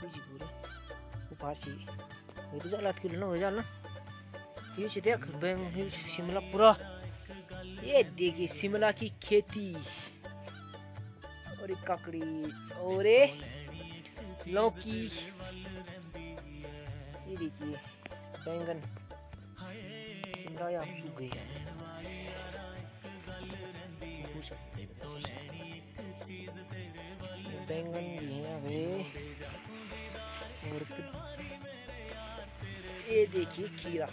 जी पूरे ऊपर सी ये तो जाला किलो ना हो जाला ये से देख बैंग शिमला पूरा। ये देखिए शिमला की खेती और एक ककड़ी और लौकी। ये देखिए बैंगन शिमला यहाँ सूख गई है। बैंगन भी है यहाँ और ये देखिए खीरा।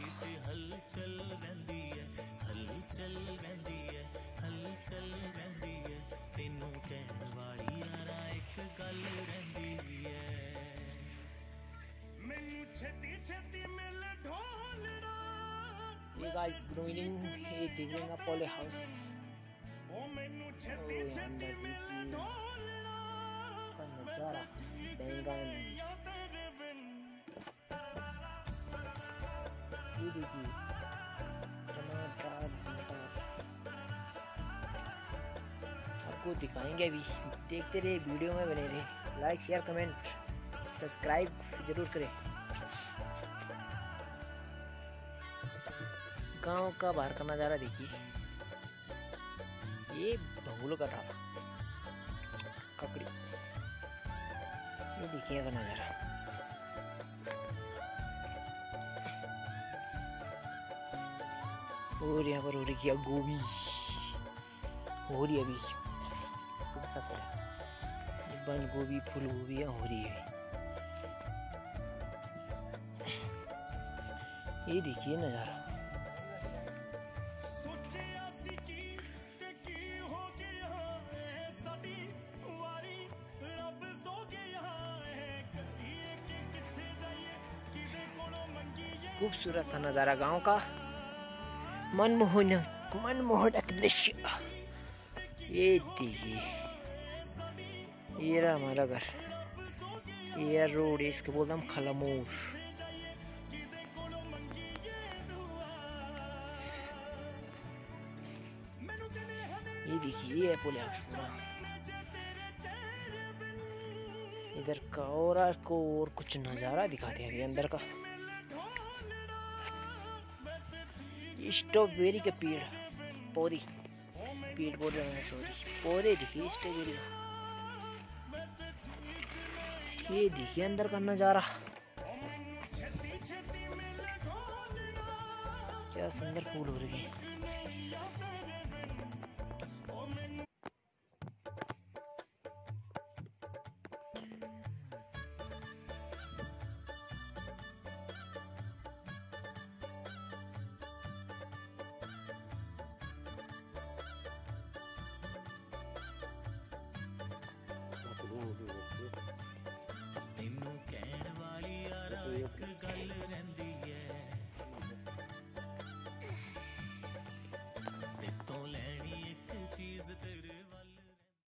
ये गाइस ग्रोइंग ये देखिएगा पॉली हाउस अंदर का नजारा बैंगन। ये देखिए टमाटर आपको दिखाएंगे अभी, देखते रहे वीडियो में बने रहे। लाइक शेयर कमेंट सब्सक्राइब जरूर करें। गांव का बाहर का नज़ारा देखिए। ये बबूलों का ढाबा ककड़ी। ये देखिए का नज़ारा। और यहाँ पर हो रही है गोभी हो रही है अभी फसल है। बंद गोभी फूल गोभी हो रही है। ये देखिए नज़ारा। खूबसूरत सा नज़ारा गांव का मनमोहक दृश्य। ये देखिए ये रहा हमारा घर। ये रोड इसके बोलते हम खलामूर। ये देखिए ये है पुल पूरा इधर का। और कुछ नज़ारा दिखाते हैं अभी अंदर का। स्ट्रॉबेरी के पेड़ पौधे पौधे देखिए स्ट्रॉबेरी का। ये देखिए अंदर का नजारा क्या सुंदर फूल हो रही है। तेनू कहण वाली यारा एक गल रहिंदी